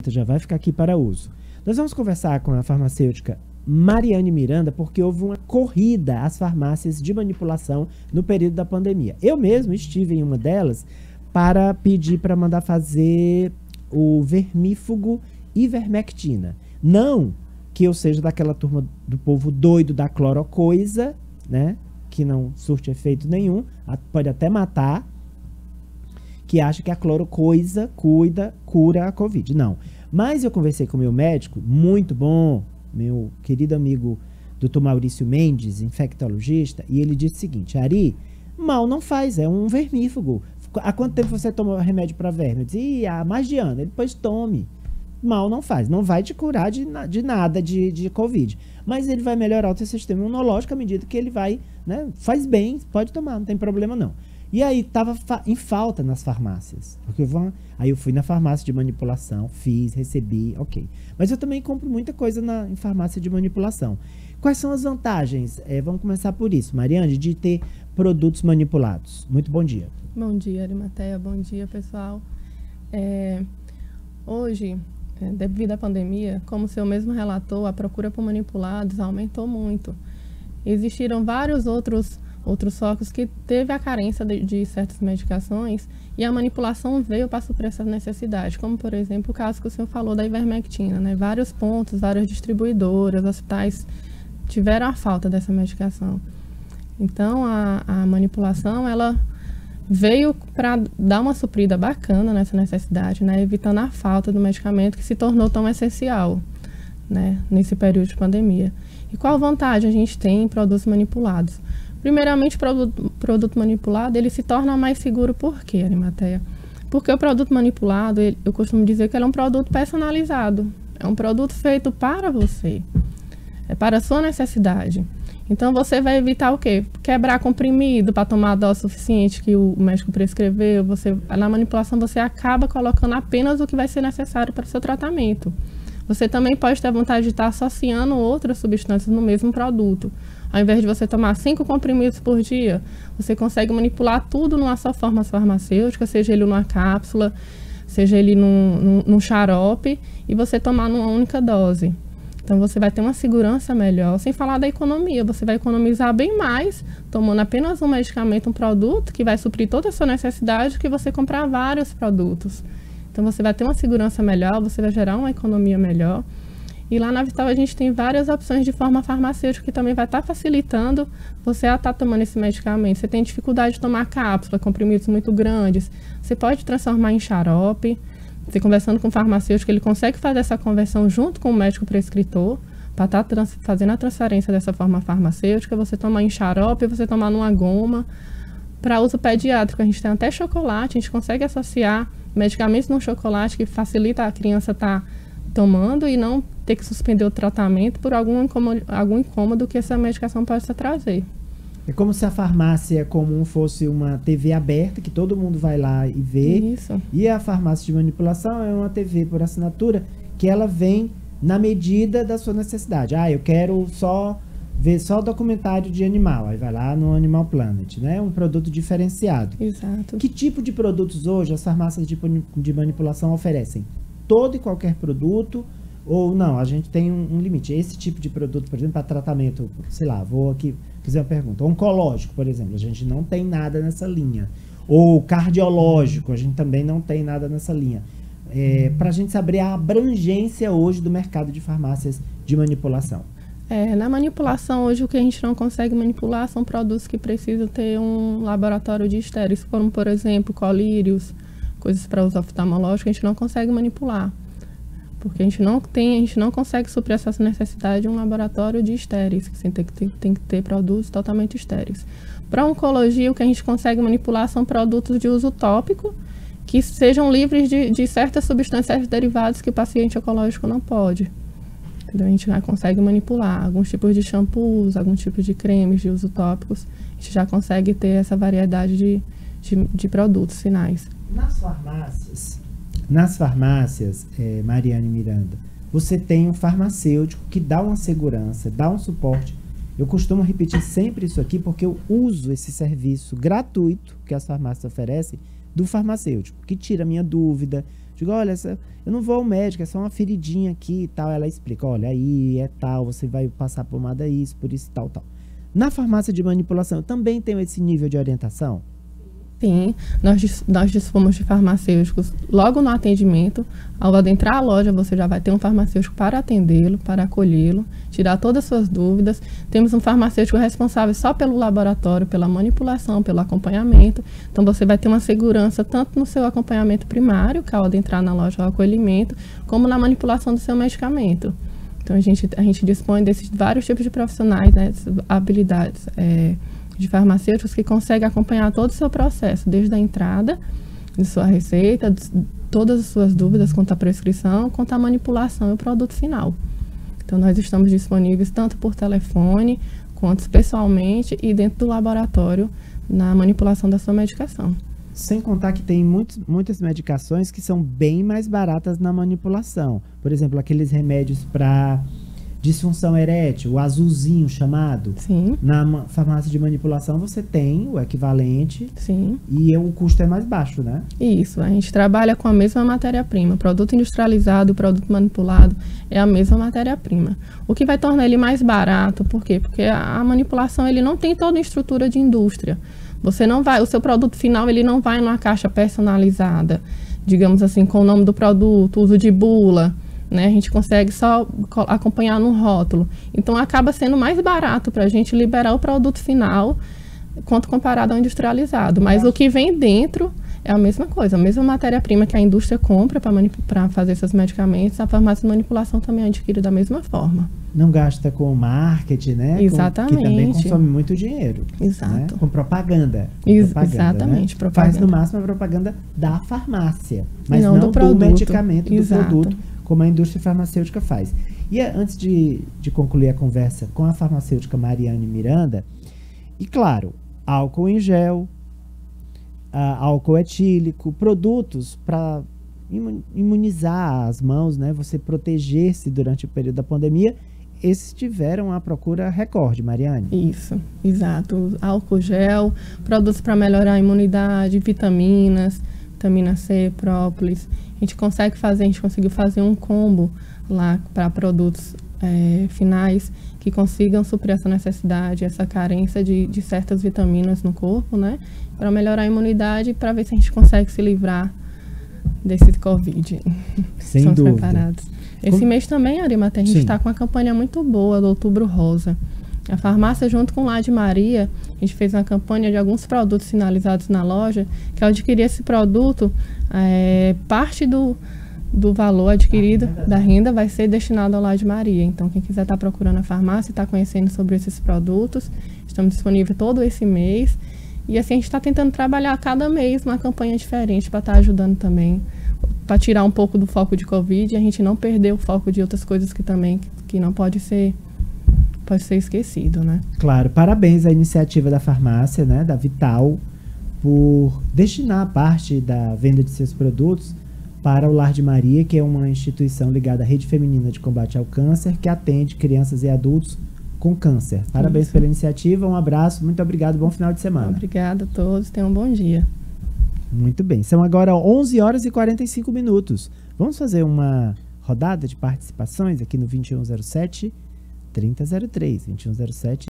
já vai ficar aqui para uso. Nós vamos conversar com a farmacêutica Mariane Miranda, porque houve uma corrida às farmácias de manipulação no período da pandemia. Eu mesmo estive em uma delas para pedir para mandar fazer o vermífugo ivermectina. Não que eu seja daquela turma do povo doido da clorocoisa, né? Que não surte efeito nenhum, pode até matar, que acha que a clorocoisa cura a Covid. Não. Mas eu conversei com o meu médico, muito bom, meu querido amigo Dr. Maurício Mendes, infectologista, e ele disse o seguinte: Ari, mal não faz, é um vermífugo. Há quanto tempo você toma remédio para verme? Eu disse, há mais de ano. Ele, pois tome. Mal não faz, não vai te curar de nada de Covid. Mas ele vai melhorar o teu sistema imunológico à medida que ele vai, né? Faz bem, pode tomar, não tem problema não. E aí estava em falta nas farmácias. Porque aí eu fui na farmácia de manipulação, fiz, recebi, ok. Mas eu também compro muita coisa em farmácia de manipulação. Quais são as vantagens? Vamos começar por isso, Mariane, de ter produtos manipulados. Muito bom dia. Bom dia, Arimateia. Bom dia, pessoal. Hoje, devido à pandemia, como o senhor mesmo relatou, a procura por manipulados aumentou muito. Existiram vários outros focos que teve a carência de certas medicações e a manipulação veio para suprir essa necessidade, como, por exemplo, o caso que o senhor falou da ivermectina, né? Vários pontos, várias distribuidoras, hospitais tiveram a falta dessa medicação. Então, a manipulação, ela veio para dar uma suprida bacana nessa necessidade, né? Evitando a falta do medicamento que se tornou tão essencial, né? Nesse período de pandemia. E qual vantagem a gente tem em produtos manipulados? Primeiramente, o produto manipulado, ele se torna mais seguro. Por quê, Arimateia? Porque o produto manipulado, eu costumo dizer que ele é um produto personalizado. É um produto feito para você. É para a sua necessidade. Então, você vai evitar o quê? Quebrar comprimido para tomar a dose suficiente que o médico prescreveu. Na manipulação, você acaba colocando apenas o que vai ser necessário para o seu tratamento. Você também pode ter a vontade de estar associando outras substâncias no mesmo produto. Ao invés de você tomar 5 comprimidos por dia, você consegue manipular tudo numa só forma farmacêutica, seja ele numa cápsula, seja ele num xarope, e você tomar numa única dose. Então, você vai ter uma segurança melhor, sem falar da economia. Você vai economizar bem mais, tomando apenas um medicamento, um produto, que vai suprir toda a sua necessidade, que você comprar vários produtos. Então, você vai ter uma segurança melhor, você vai gerar uma economia melhor. E lá na Vital a gente tem várias opções de forma farmacêutica que também vai estar facilitando você a estar tomando esse medicamento. Você tem dificuldade de tomar cápsula, comprimidos muito grandes, você pode transformar em xarope. Você conversando com o farmacêutico, ele consegue fazer essa conversão junto com o médico prescritor para estar fazendo a transferência dessa forma farmacêutica. Você tomar em xarope, você tomar numa goma. Para uso pediátrico, a gente tem até chocolate, a gente consegue associar medicamentos no chocolate que facilita a criança estar tomando e não ter que suspender o tratamento por algum incômodo que essa medicação possa trazer. É como se a farmácia comum fosse uma TV aberta, que todo mundo vai lá e vê. Isso. E a farmácia de manipulação é uma TV por assinatura, que ela vem na medida da sua necessidade. Eu quero ver só documentário de animal. Aí vai lá no Animal Planet, né? Um produto diferenciado. Exato. Que tipo de produtos hoje as farmácias de manipulação oferecem? Todo e qualquer produto? Ou não, a gente tem um limite. Esse tipo de produto, por exemplo, para tratamento, sei lá, vou aqui fazer uma pergunta. Oncológico, por exemplo, a gente não tem nada nessa linha. Ou cardiológico, a gente também não tem nada nessa linha. Para a gente saber a abrangência hoje do mercado de farmácias de manipulação. Na manipulação, hoje o que a gente não consegue manipular são produtos que precisam ter um laboratório de estéreis, como, por exemplo, colírios, coisas para uso oftalmológico, a gente não consegue manipular. Porque a gente não consegue suprir essa necessidade de um laboratório de estéreis, que tem que ter produtos totalmente estéreis. Para oncologia, o que a gente consegue manipular são produtos de uso tópico, que sejam livres de certas substâncias derivadas que o paciente oncológico não pode. Então, a gente já consegue manipular alguns tipos de shampoos, alguns tipos de cremes de uso tópicos. A gente já consegue ter essa variedade de produtos finais. Nas farmácias, Mariane Miranda, você tem um farmacêutico que dá uma segurança, dá um suporte. Eu costumo repetir sempre isso aqui porque eu uso esse serviço gratuito que as farmácias oferecem do farmacêutico, que tira a minha dúvida, Digo, olha, eu não vou ao médico, é só uma feridinha aqui e tal. Ela explica, olha, aí é tal, você vai passar pomada isso, por isso, tal, tal. Na farmácia de manipulação, também tem esse nível de orientação? Sim, nós dispomos de farmacêuticos logo no atendimento. Ao adentrar a loja, você já vai ter um farmacêutico para atendê-lo, para acolhê-lo, tirar todas as suas dúvidas. Temos um farmacêutico responsável só pelo laboratório, pela manipulação, pelo acompanhamento. Então, você vai ter uma segurança tanto no seu acompanhamento primário, que ao adentrar na loja ao acolhimento, como na manipulação do seu medicamento. Então, a gente dispõe desses vários tipos de profissionais, né, habilidades, de farmacêuticos que conseguem acompanhar todo o seu processo, desde a entrada de sua receita, todas as suas dúvidas quanto à prescrição, quanto à manipulação e o produto final. Então, nós estamos disponíveis tanto por telefone, quanto pessoalmente e dentro do laboratório na manipulação da sua medicação. Sem contar que tem muitas medicações que são bem mais baratas na manipulação. Por exemplo, aqueles remédios para disfunção erétil, o azulzinho chamado. Sim. Na farmácia de manipulação você tem o equivalente. Sim. E o custo é mais baixo, né? Isso, a gente trabalha com a mesma matéria-prima. O produto industrializado e o produto manipulado é a mesma matéria-prima. O que vai tornar ele mais barato, por quê? Porque a manipulação ele não tem toda a estrutura de indústria. Você não vai, o seu produto final ele não vai numa caixa personalizada, digamos assim, com o nome do produto, uso de bula. Né? A gente consegue só acompanhar no rótulo. Então, acaba sendo mais barato para a gente liberar o produto final quanto comparado ao industrializado. Mas o que vem dentro é a mesma coisa. A mesma matéria-prima que a indústria compra para fazer esses medicamentos, a farmácia de manipulação também adquire da mesma forma. Não gasta com marketing, né? Exatamente. Que também consome muito dinheiro. Exato. Né? Com propaganda. Exatamente. Né? Propaganda. Faz no máximo a propaganda da farmácia, mas não do medicamento, Exato. do produto, como a indústria farmacêutica faz. E antes de concluir a conversa com a farmacêutica Mariane Miranda, e claro, álcool em gel, álcool etílico, produtos para imunizar as mãos, né? Você proteger-se durante o período da pandemia, esses tiveram a procura recorde, Mariane. Isso, exato. Álcool gel, produtos para melhorar a imunidade, vitaminas, vitamina C, própolis. A gente conseguiu fazer um combo lá para produtos finais que consigam suprir essa necessidade, essa carência de certas vitaminas no corpo, né? Para melhorar a imunidade e para ver se a gente consegue se livrar desse Covid. Sem Estamos dúvida. preparados. Esse mês também, Arimata, a gente está com uma campanha muito boa do Outubro Rosa. A farmácia, junto com o Lar de Maria, a gente fez uma campanha de alguns produtos sinalizados na loja, que ao adquirir esse produto, parte do valor adquirido da renda vai ser destinado ao Lar de Maria. Então, quem quiser estar procurando a farmácia e estar conhecendo sobre esses produtos, estamos disponíveis todo esse mês. E assim, a gente está tentando trabalhar cada mês uma campanha diferente para estar ajudando também, para tirar um pouco do foco de Covid e a gente não perder o foco de outras coisas que não pode ser esquecido, né? Claro, parabéns à iniciativa da farmácia, né, da Vital, por destinar parte da venda de seus produtos para o Lar de Maria, que é uma instituição ligada à Rede Feminina de Combate ao Câncer, que atende crianças e adultos com câncer. Parabéns pela iniciativa, um abraço, muito obrigado, bom final de semana. Obrigada a todos, tenham um bom dia. Muito bem, são agora 11h45. Vamos fazer uma rodada de participações aqui no 2107-3003, 2107